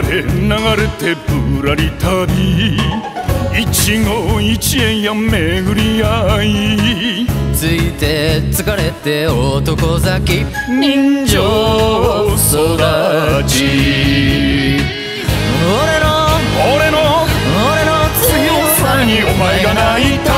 れ流れてぶらり旅、一期一会や巡り合い、 ついて疲れて男咲き人情育ち、俺の強さにお前が泣いた。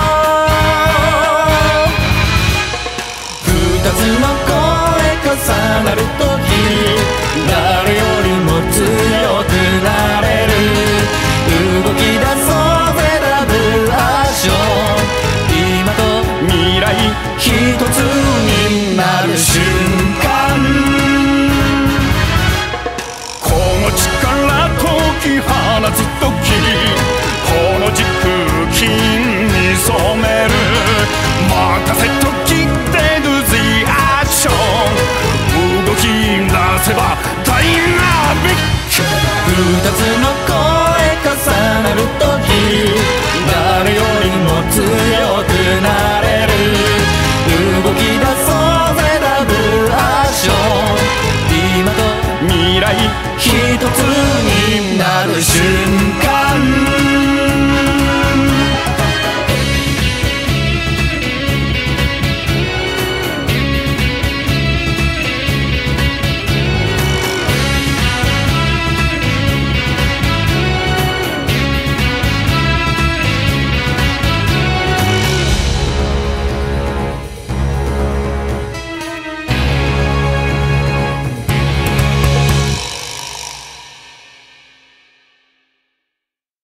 二つの声重なる時、誰よりも強くなれる。動き出そうぜダブルアクション、今と未来一つになる瞬間。 この力解き放つ時、この軸金に染める。任せときってdo the action、動き出せばダイナミック。 二つの声重なる時、誰よりも強くなる。